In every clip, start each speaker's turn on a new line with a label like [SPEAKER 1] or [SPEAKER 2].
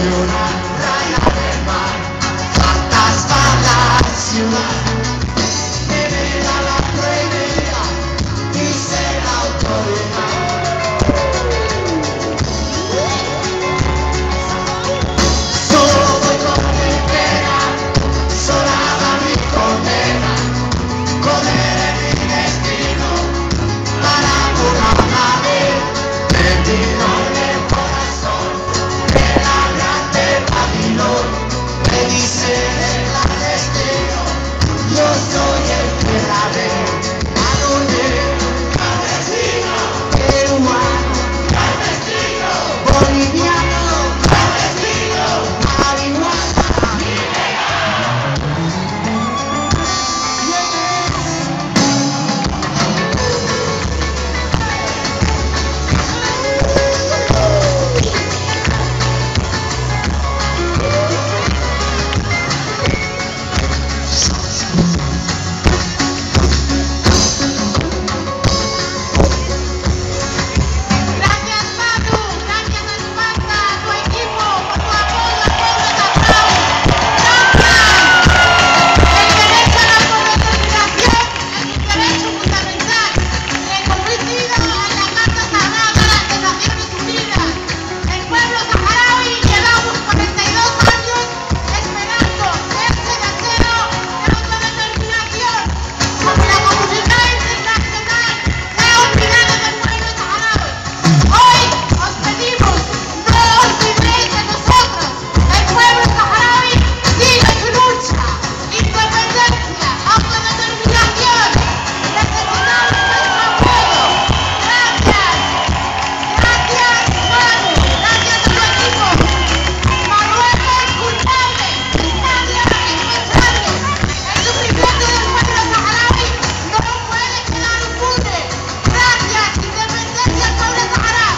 [SPEAKER 1] una raya del mar, fantasma la ciudad, me mira la prohibida, dice la autoridad. Solo voy con mi pena, sola va mi condena, correr en mi destino, para una vez, perdido en el corazón, de la grande Babilón, me dice el clandestino, yo soy el que la ve, clandestino, peruano, clandestino, boliviano, clandestino, marihuana.
[SPEAKER 2] Gracias Manu, gracias a tu banda, a tu equipo, por tu apoyo al pueblo saharaui. Gracias. El derecho a la autodeterminación es un derecho fundamental, reconocido en la Carta Sagrada de las Naciones Unidas. El pueblo saharaui llevamos 42 años esperando ese deseo de autodeterminación, porque la comunidad internacional se ha olvidado del pueblo saharaui. Hoy os pedimos, no olvidéis de nosotros. El pueblo saharaui sigue su lucha. Independencia, autodeterminación. Necesitamos vuestro apoyo. Gracias. Gracias, Manu. Gracias a tu equipo. Marruecos culpable. Italia responsable. El sufrimiento del pueblo saharaui no puede quedar impune. Gracias. Independencia al pueblo saharaui.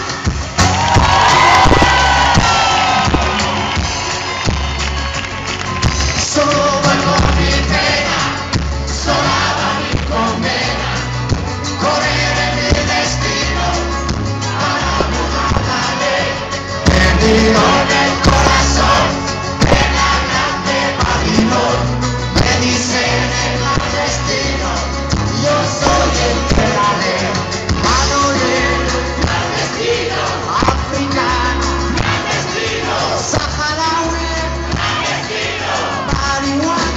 [SPEAKER 1] Solo voy con mi pena, sola va mi condena, correr en mi destino, para burlar la ley, perdido en el corazón, de la grande Babilón, me dicen el clandestino, yo soy el que la lee, Manuel, clandestino, africano, clandestino, saharaui, clandestino, marihuana.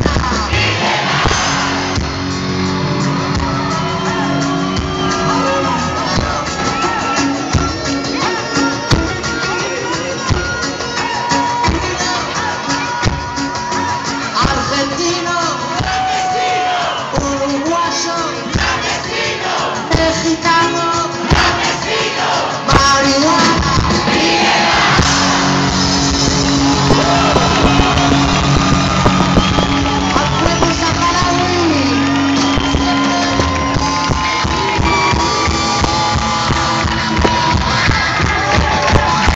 [SPEAKER 1] Argentino, clandestino, uruguayo, clandestino, mexicano, clandestino, marihuana.